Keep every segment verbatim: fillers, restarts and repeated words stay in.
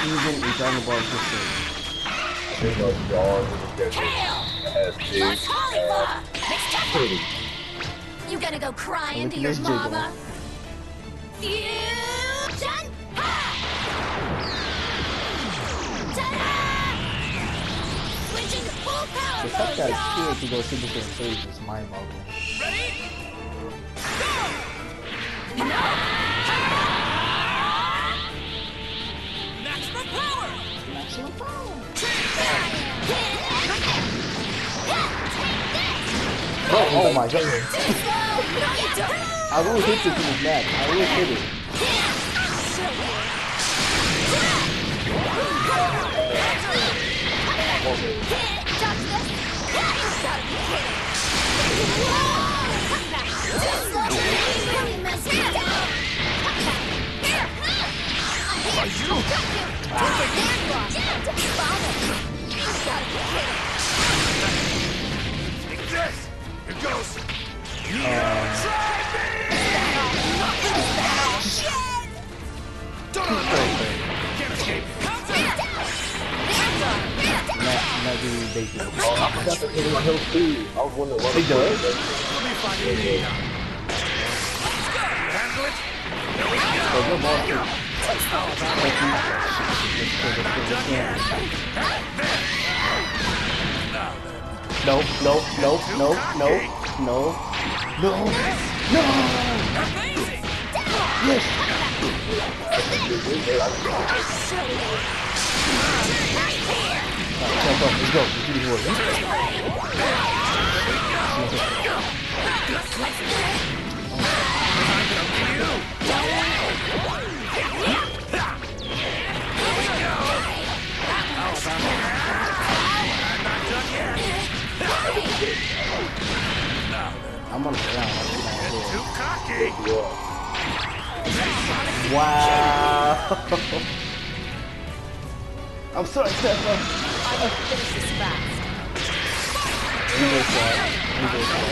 even in Dragon Ball history. There's no dog that has big ass titties. You gonna go crying to your mama? Fusion! Ha! Ta-da! Switching to full power The fact mode, that y'all! kid can go Super Saiyan three is just mind-boggling. Ready? Go! Maximum power! Maximum power! Oh, oh my god! I will hit this in his neck. I will hit it. Take this! Here goes! Uh, Don't Can't escape! Maybe they do. Oh, I forgot to put in my health too. I was wondering what They do? We'll be fine with me now. Let's go! Handle it! Here we go! So good ball too. No, no, no, no, no, no, no, no! Amazing! Yes! Alright, let's go, let's go, let's do this work. I'm on the ground. Too cocky! Wow! I'm sorry, Tessa. I can finish this fast. You go for it. You go for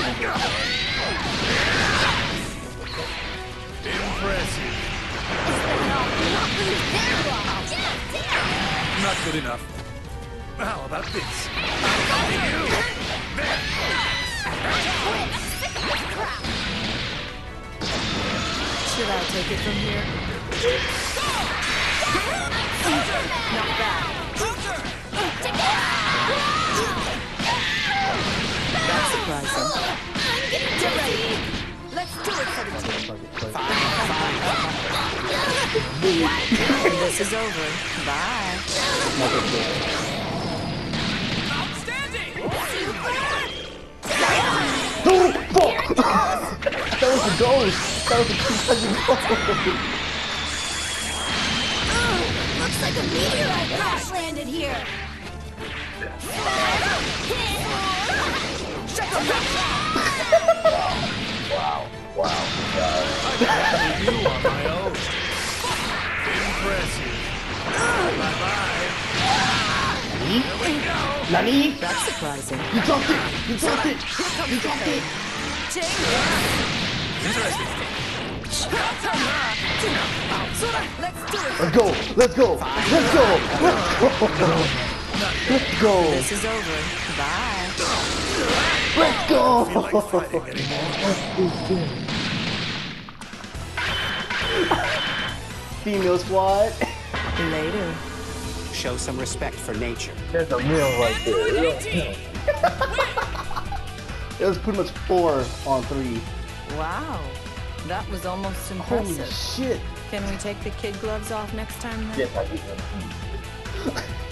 it. Impressive. Not good enough. How about this? Should I take it from here? Not bad. That's surprising. Get ready. Let's do it, seventeen. This is over. Bye. Outstanding! Oh, fuck! That was the ghost! That was the two-touching ghost! Looks like a meteorite crash landed here. Wow, wow, guys. You on my own. Impressive. Bye-bye. Nani? Here we go. Nani? That's surprising. You dropped it! You dropped it! You dropped it! Interesting. Let's do it. Let's go! Let's go! Let's go! Let's go! Let's go! This is over. Bye. Let's go! Feel like fighting anymore. Female squad. Later. Show some respect for nature. There's a meal right there. It was pretty much four on three. Wow, that was almost Holy impressive. shit! Can we take the kid gloves off next time then? Yes, I get them.